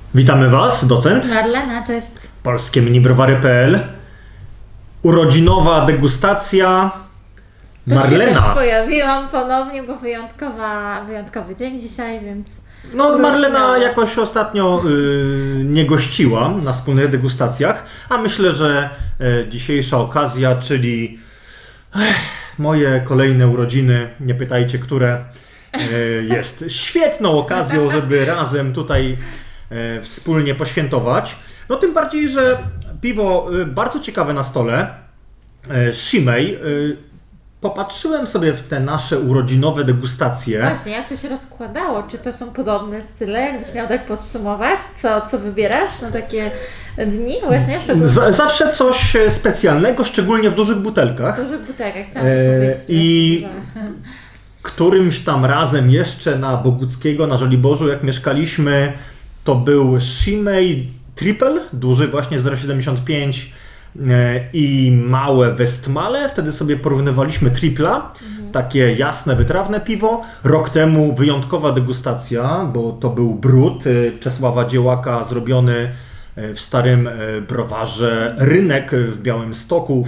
Witamy Was, docent. Marlena, cześć. Polskie minibrowary.pl. Urodzinowa degustacja. Marlena. Tu się też pojawiłam ponownie, bo wyjątkowy dzień dzisiaj, więc... No, Marlena jakoś ostatnio nie gościła na wspólnych degustacjach, a myślę, że dzisiejsza okazja, czyli moje kolejne urodziny, nie pytajcie, które, jest świetną okazją, żeby razem tutaj wspólnie poświętować. No tym bardziej, że piwo bardzo ciekawe na stole, Chimay. Popatrzyłem sobie w te nasze urodzinowe degustacje. Właśnie, jak to się rozkładało? Czy to są podobne style? Jakbyś miał tak podsumować, co wybierasz na takie dni? Właśnie, Zawsze coś specjalnego, szczególnie w dużych butelkach. W dużych butelkach, chciałam powiedzieć. I którymś tam razem jeszcze na Boguckiego, na Żoliborzu, jak mieszkaliśmy, to był Chimay Triple, duży właśnie 0,75 i małe Westmale. Wtedy sobie porównywaliśmy tripla, takie jasne, wytrawne piwo. Rok temu wyjątkowa degustacja, bo to był brud Czesława Dziełaka zrobiony w starym browarze Rynek w Białymstoku.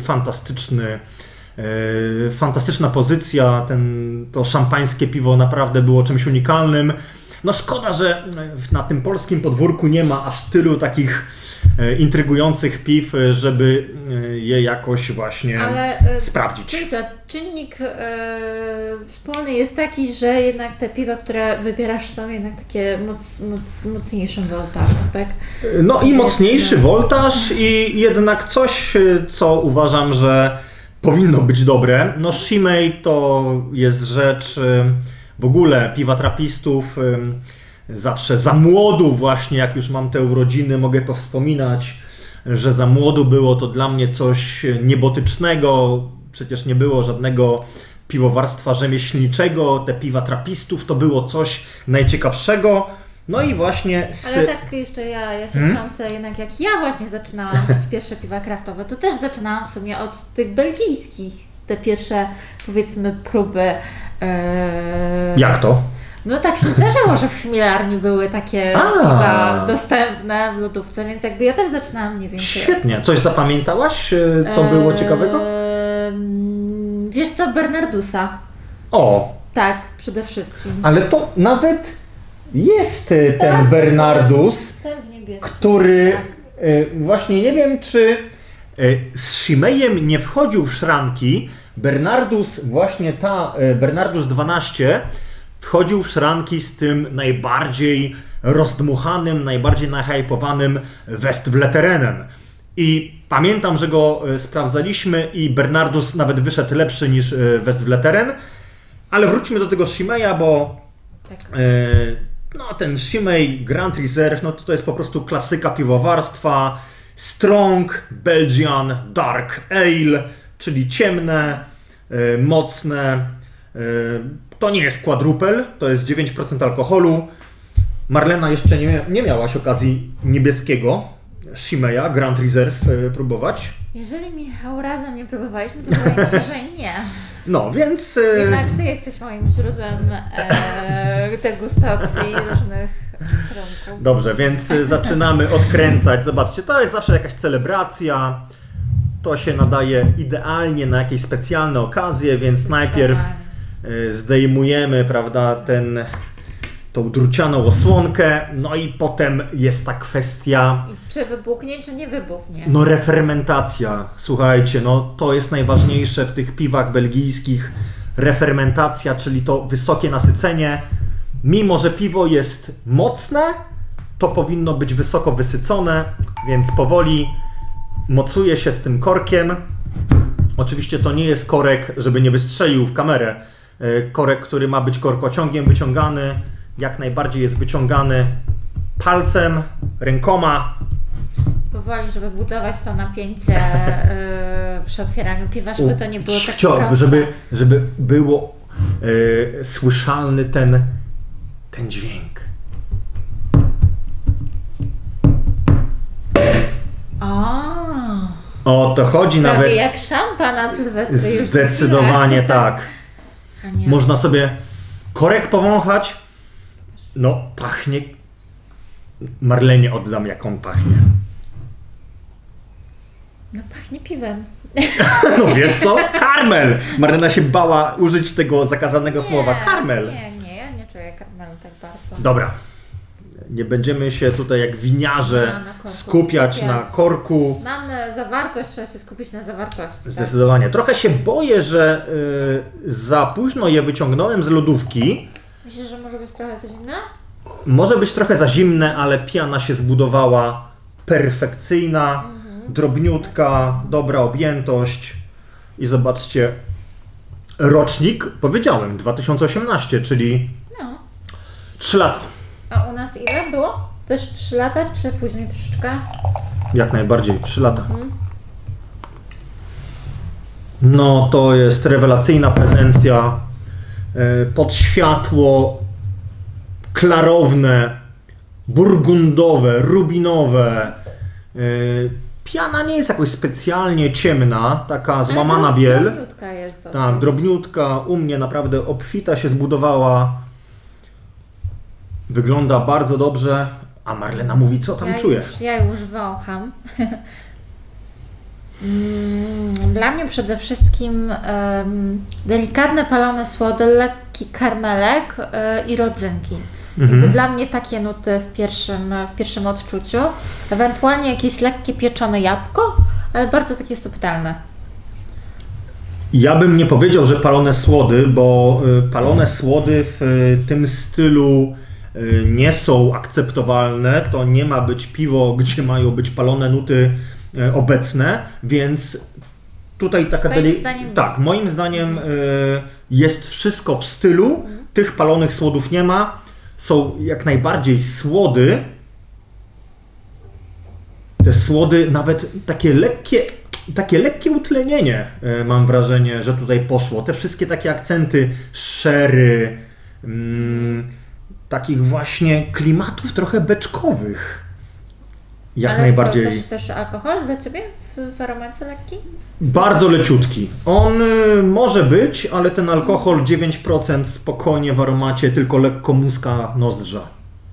Fantastyczna pozycja, to szampańskie piwo naprawdę było czymś unikalnym. No szkoda, że na tym polskim podwórku nie ma aż tylu takich intrygujących piw, żeby je jakoś właśnie sprawdzić. Czyli to czynnik wspólny jest taki, że jednak te piwa, które wybierasz, są jednak takie mocniejszym woltażem, tak? No i mocniejszy woltaż i jednak coś, co uważam, że powinno być dobre. No Chimay to jest rzecz w ogóle piwa trapistów. Zawsze za młodu właśnie, jak już mam te urodziny, mogę to wspominać, że za młodu było to dla mnie coś niebotycznego. Przecież nie było żadnego piwowarstwa rzemieślniczego. Te piwa trapistów to było coś najciekawszego. No i właśnie... Ale tak jeszcze ja się wtrącę, jednak jak ja właśnie zaczynałam pić pierwsze piwa kraftowe, to też zaczynałam w sumie od tych belgijskich. Te pierwsze, powiedzmy, próby... Jak to? No tak się zdarzało, że w chmielarni były takie piwa dostępne w lodówce, więc jakby ja też zaczynałam mniej więcej. Świetnie. Coś zapamiętałaś, co było ciekawego? Wiesz co, Bernardusa. O! Tak, przede wszystkim. Ale to nawet jest ten Bernardus, który właśnie nie wiem, czy z Chimayem nie wchodził w szranki. Bernardus, właśnie Bernardus 12 wchodził w szranki z tym najbardziej rozdmuchanym, najbardziej nahypowanym Westvleterenem. I pamiętam, że go sprawdzaliśmy i Bernardus nawet wyszedł lepszy niż Westvleteren. Ale wróćmy do tego Chimaya, bo ten Chimay Grand Reserve, no to jest po prostu klasyka piwowarstwa. Strong Belgian Dark Ale, czyli ciemne, mocne. To nie jest quadruple, to jest 9% alkoholu. Marlena, jeszcze nie miałaś okazji niebieskiego Chimaya Grand Reserve próbować? Jeżeli Michał razem nie próbowaliśmy, to wydaje mi się, że nie. No, więc... Jednak Ty jesteś moim źródłem degustacji różnych trunków. Dobrze, więc zaczynamy odkręcać. Zobaczcie, to jest zawsze jakaś celebracja. To się nadaje idealnie na jakieś specjalne okazje, więc najpierw zdejmujemy, prawda, tą drucianą osłonkę, no i potem jest ta kwestia... Czy wybuchnie, czy nie wybuchnie? No refermentacja, słuchajcie, no to jest najważniejsze w tych piwach belgijskich. Refermentacja, czyli to wysokie nasycenie. Mimo że piwo jest mocne, to powinno być wysoko wysycone, więc powoli mocuje się z tym korkiem. Oczywiście to nie jest korek, żeby nie wystrzelił w kamerę. Korek, który ma być korkociągiem wyciągany, jak najbardziej jest wyciągany palcem, rękoma. Powoli, żeby budować to napięcie przy otwieraniu piwa, żeby to nie było tak proste. Żeby było słyszalny ten dźwięk. O to chodzi prawie nawet. Jak szampan na Sylwestra. Zdecydowanie tak. Można sobie korek powąchać. No, pachnie Marlenie oddam, jak on pachnie. No pachnie piwem. No wiesz co? Karmel! Marlena się bała użyć tego zakazanego słowa. Karmel. Nie, ja nie czuję karmelu tak bardzo. Dobra. Nie będziemy się tutaj jak winiarze skupiać na korku. Mamy zawartość, trzeba się skupić na zawartości. Zdecydowanie. Tak? Trochę się boję, że za późno je wyciągnąłem z lodówki. Myślisz, że może być trochę za zimne? Może być trochę za zimne, ale piana się zbudowała perfekcyjna, drobniutka, dobra objętość. I zobaczcie, rocznik, powiedziałem, 2018, czyli 3 lata. A u nas ile było? Też 3 lata, czy później troszeczkę? Jak najbardziej, 3 lata. No to jest rewelacyjna prezencja, pod światło, klarowne, burgundowe, rubinowe. Piana nie jest jakoś specjalnie ciemna, taka złamana biel. Drobniutka jest dosyć. Tak, drobniutka, u mnie naprawdę obfita się zbudowała. Wygląda bardzo dobrze, a Marlena mówi, co tam czuje. Ja już wącham. Dla mnie przede wszystkim delikatne palone słody, lekki karmelek i rodzynki. Dla mnie takie nuty w pierwszym odczuciu. Ewentualnie jakieś lekkie pieczone jabłko, ale bardzo takie subtelne. Ja bym nie powiedział, że palone słody, bo palone słody w tym stylu nie są akceptowalne. To nie ma być piwo, gdzie mają być palone nuty obecne, więc tutaj taka... Tak, moim zdaniem jest wszystko w stylu. Tych palonych słodów nie ma. Są jak najbardziej słody. Te słody, nawet takie lekkie utlenienie, mam wrażenie, że tutaj poszło. Te wszystkie takie akcenty sherry, takich właśnie klimatów trochę beczkowych. Jak ale najbardziej. Co, też alkohol dla Ciebie w aromacie lekki? Bardzo leciutki. On może być, ale ten alkohol 9% spokojnie w aromacie, tylko lekko muska nozdrza.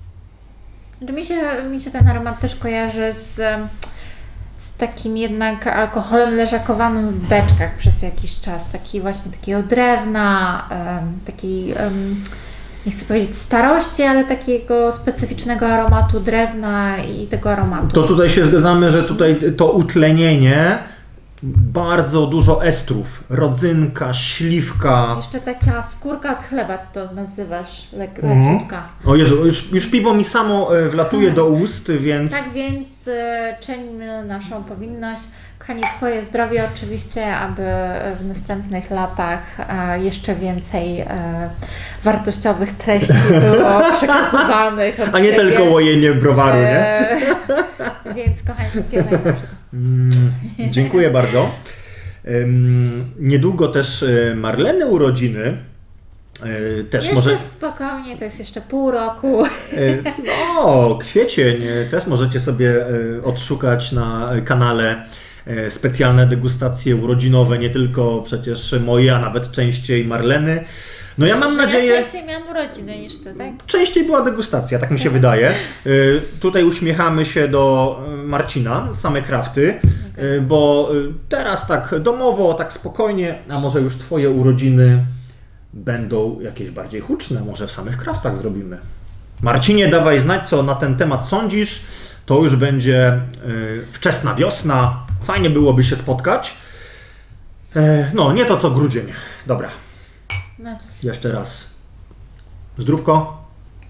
Mi się ten aromat też kojarzy z takim jednak alkoholem leżakowanym w beczkach przez jakiś czas. Taki właśnie takiego drewna, takiej, nie chcę powiedzieć starości, ale takiego specyficznego aromatu drewna i tego aromatu. To tutaj się zgadzamy, że tutaj to utlenienie, bardzo dużo estrów, rodzynka, śliwka. Jeszcze taka skórka od chleba, ty to nazywasz, leciutka. O Jezu, już piwo mi samo wlatuje do ust, więc... Tak więc czynimy naszą powinność. Kochani, swoje zdrowie oczywiście, aby w następnych latach jeszcze więcej wartościowych treści było przekazywanych od a nie siebie. tylko łojenie browaru, nie? Więc kochani, wszystkiego najlepszego. Dziękuję bardzo. Niedługo też Marleny urodziny. Też jeszcze może... spokojnie, to jest jeszcze pół roku. No, kwiecień. Też możecie sobie odszukać na kanale specjalne degustacje urodzinowe, nie tylko przecież moje, a nawet częściej Marleny. No ja mam nadzieję... Ja częściej miałam urodziny niż ty, tak? Częściej była degustacja, tak mi się wydaje. Tutaj uśmiechamy się do Marcina, same krafty, bo teraz tak domowo, tak spokojnie, a może już twoje urodziny będą jakieś bardziej huczne, może w samych kraftach zrobimy. Marcinie, dawaj znać, co na ten temat sądzisz. To już będzie wczesna wiosna, fajnie byłoby się spotkać. No, nie to co grudzień. Dobra. No cóż. Jeszcze raz. Zdrówko.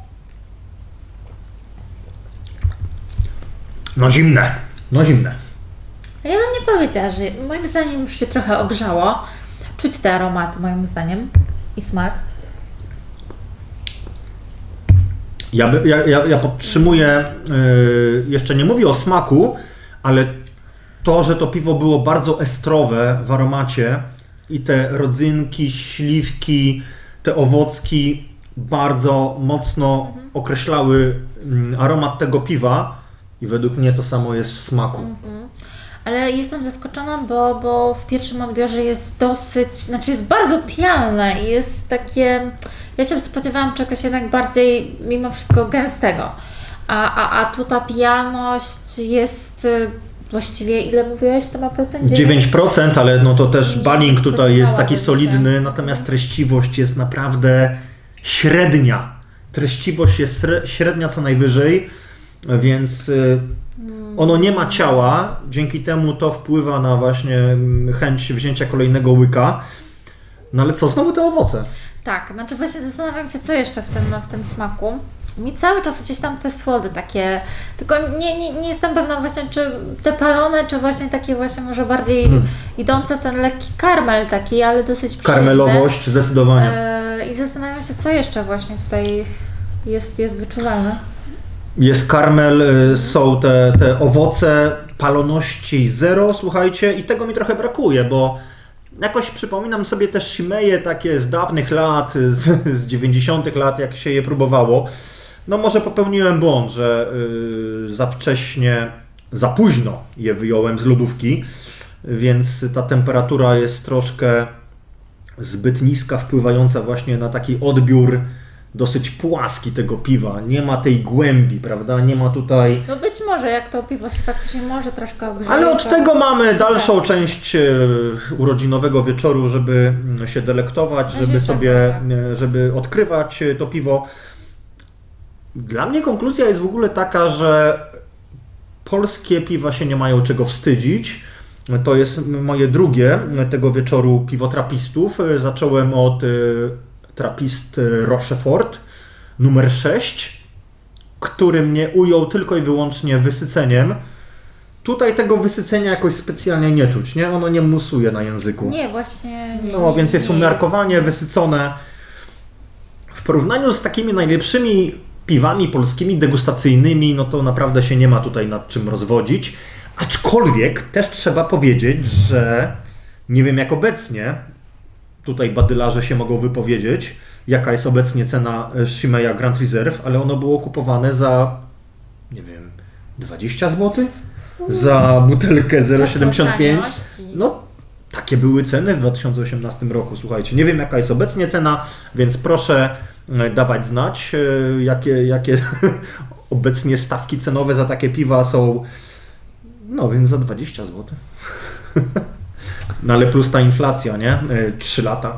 No zimne. No zimne. Ja bym nie powiedziała, że moim zdaniem już się trochę ogrzało. Czuć te aromaty moim zdaniem i smak. Ja podtrzymuję, jeszcze nie mówię o smaku, ale to, że to piwo było bardzo estrowe w aromacie i te rodzynki, śliwki, te owocki bardzo mocno określały aromat tego piwa i według mnie to samo jest w smaku. Ale jestem zaskoczona, bo w pierwszym odbiorze jest jest bardzo pijalne i jest takie... Ja się spodziewałam czegoś jednak bardziej, mimo wszystko, gęstego. A tu ta pijalność jest właściwie, ile mówiłeś, to ma procent? 9%, ale no to też Balling tutaj jest taki solidny, natomiast treściwość jest naprawdę średnia. Treściwość jest średnia co najwyżej, więc ono nie ma ciała, dzięki temu to wpływa na właśnie chęć wzięcia kolejnego łyka. No ale co, znowu te owoce? Tak, znaczy właśnie zastanawiam się, co jeszcze w tym smaku. Mi cały czas gdzieś tam te słody takie, tylko nie jestem pewna właśnie, czy te palone, czy właśnie takie właśnie może bardziej idące w ten lekki karmel taki, ale dosyć przyjemny. Karmelowość zdecydowanie. I zastanawiam się, co jeszcze właśnie tutaj jest wyczuwalne. Jest karmel, są te owoce, paloności zero, słuchajcie, i tego mi trochę brakuje, bo jakoś przypominam sobie te shimeje takie z dawnych lat, z 90 lat, jak się je próbowało. No może popełniłem błąd, że za wcześnie, za późno je wyjąłem z lodówki, więc ta temperatura jest troszkę zbyt niska, wpływająca właśnie na taki odbiór dosyć płaski tego piwa. Nie ma tej głębi, prawda? Nie ma tutaj... No być może, jak to piwo się faktycznie może troszkę ogrzeje. Ale od tego mamy dalszą część urodzinowego wieczoru, żeby się delektować, żeby odkrywać to piwo. Dla mnie konkluzja jest w ogóle taka, że polskie piwa się nie mają czego wstydzić. To jest moje drugie tego wieczoru piwo trapistów. Zacząłem od trapist Rochefort numer 6, który mnie ujął tylko i wyłącznie wysyceniem. Tutaj tego wysycenia jakoś specjalnie nie czuć, nie? Ono nie musuje na języku. Nie, właśnie nie. No, więc jest umiarkowanie wysycone. W porównaniu z takimi najlepszymi piwami polskimi degustacyjnymi, no to naprawdę się nie ma tutaj nad czym rozwodzić. Aczkolwiek też trzeba powiedzieć, że nie wiem jak obecnie, tutaj badylarze się mogą wypowiedzieć, jaka jest obecnie cena Shimeya Grand Reserve, ale ono było kupowane za, nie wiem, 20 zł? Za butelkę 0,75. No, takie były ceny w 2018 roku, słuchajcie. Nie wiem jaka jest obecnie cena, więc proszę dawać znać, jakie obecnie stawki cenowe za takie piwa są. No, więc za 20 zł. No ale plus ta inflacja, nie? 3 lata.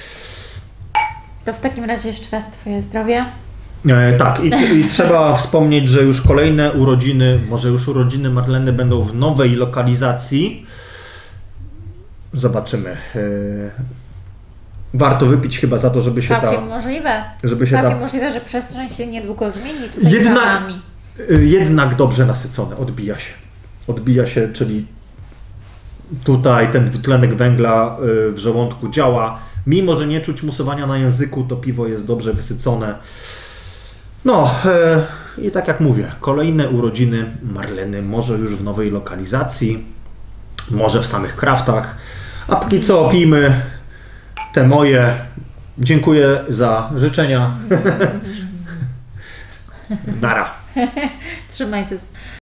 To w takim razie jeszcze raz Twoje zdrowie. Tak, i trzeba wspomnieć, że już kolejne urodziny, może już urodziny Marleny będą w nowej lokalizacji. Zobaczymy. Warto wypić chyba za to, żeby się możliwe. Możliwe, że przestrzeń się niedługo zmieni tutaj za nami. Jednak dobrze nasycone, odbija się, czyli tutaj ten dwutlenek węgla w żołądku działa. Mimo że nie czuć musowania na języku, to piwo jest dobrze wysycone. No i tak jak mówię, kolejne urodziny Marleny, może już w nowej lokalizacji, może w samych kraftach. A póki co pijmy te moje. Dziękuję za życzenia. Nara. Trzymajcie się.